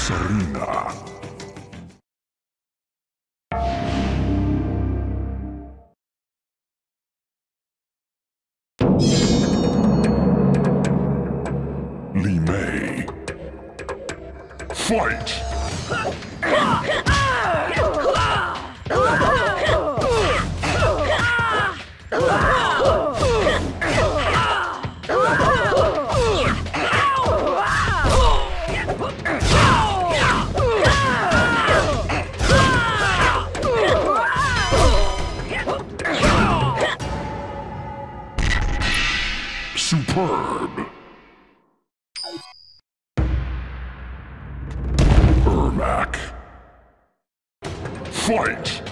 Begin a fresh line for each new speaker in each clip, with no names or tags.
Sareena. Fight! Superb! Ermac. Fight!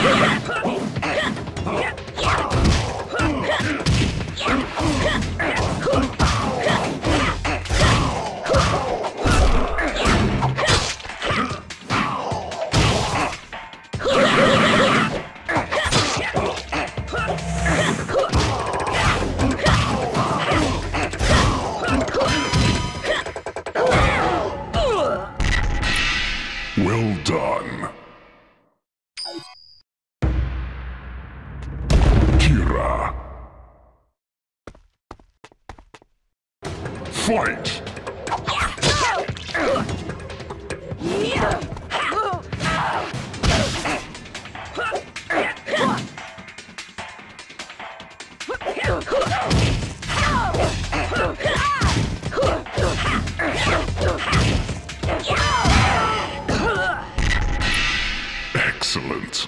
Well done. Kira. Fight! Excellent.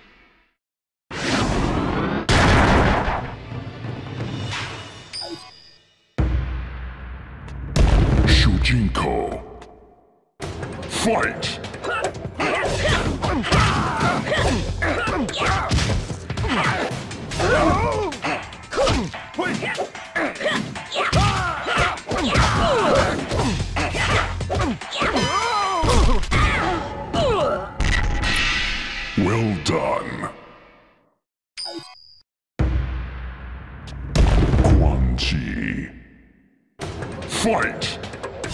Shujinko. Fight! Well done. Quan Chi. Fight!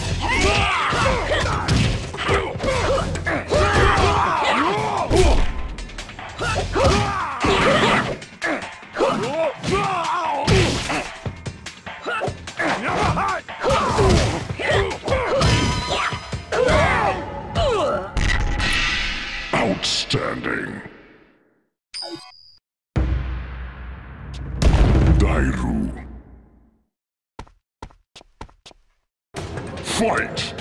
Outstanding. Dairu. Fight!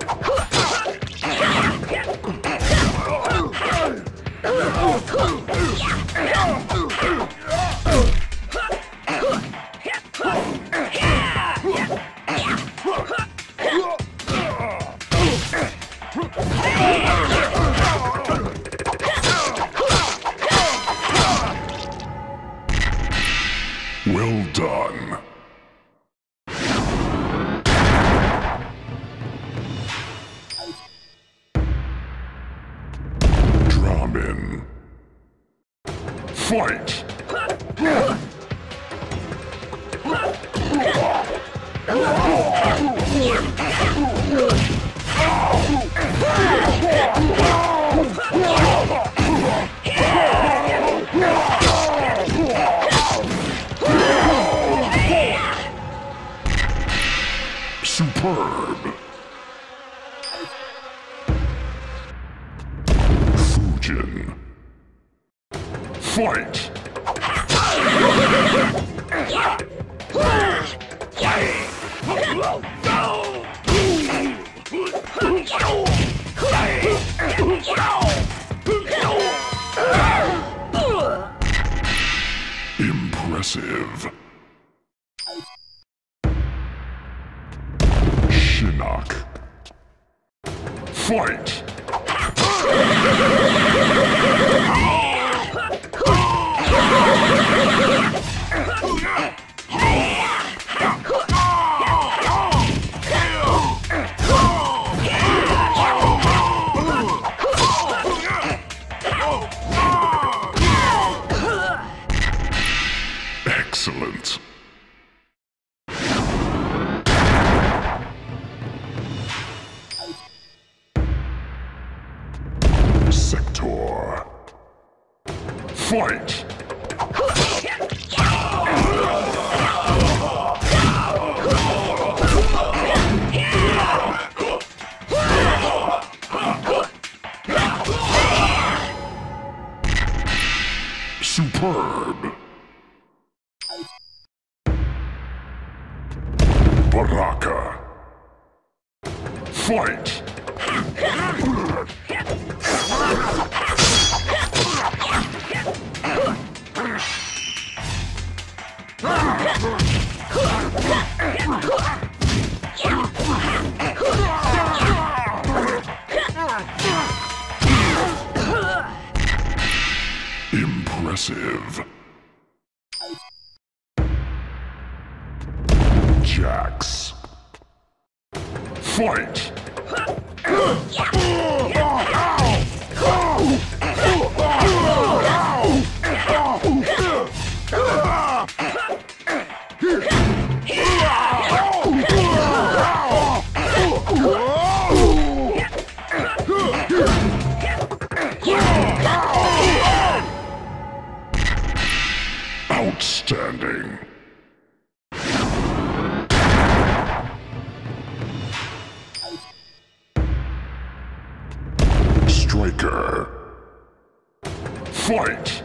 Well done. Dramin. Fight! Superb. Fujin. Fight! Impressive. Shinnok. Fight! Excellent. Fight! Superb! Baraka! Fight! Impressive. Jax. Fight! Outstanding. Striker. Fight!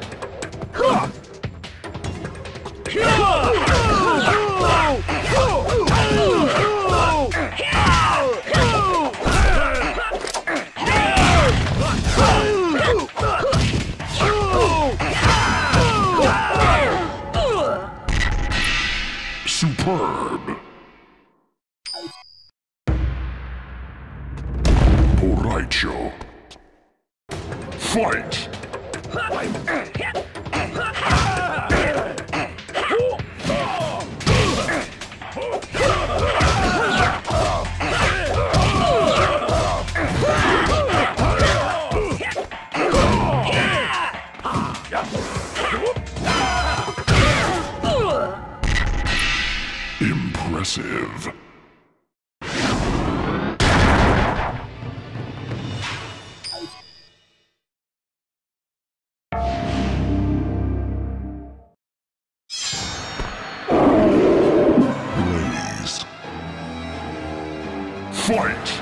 Superb. Borracho. Fight! Impressive. Blaze. Fight!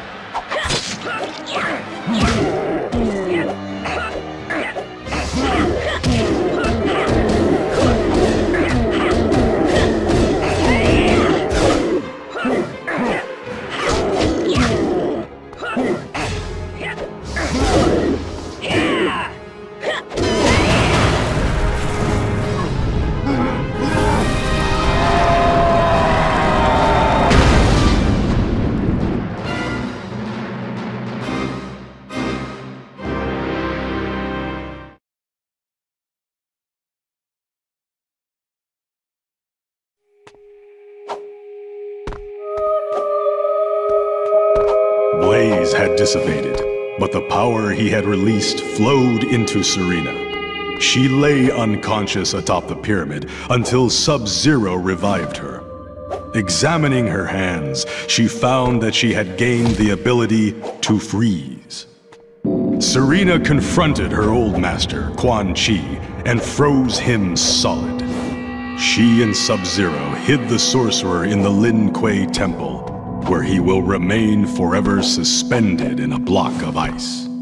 Blaze had dissipated, but the power he had released flowed into Sareena. She lay unconscious atop the pyramid until Sub-Zero revived her. Examining her hands, she found that she had gained the ability to freeze. Sareena confronted her old master, Quan Chi, and froze him solid. She and Sub-Zero hid the sorcerer in the Lin Kuei temple, where he will remain forever suspended in a block of ice.